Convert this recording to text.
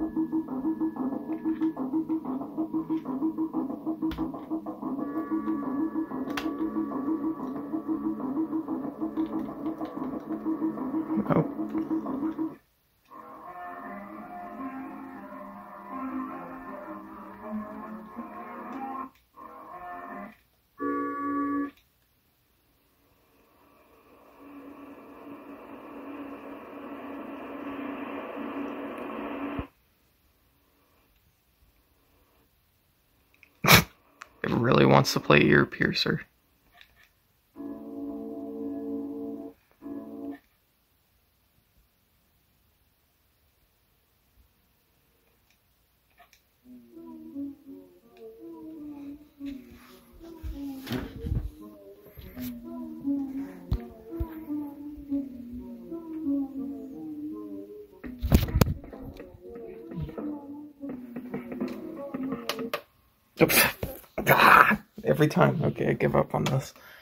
Oh. It really wants to play ear piercer. Every time. Okay, I give up on this.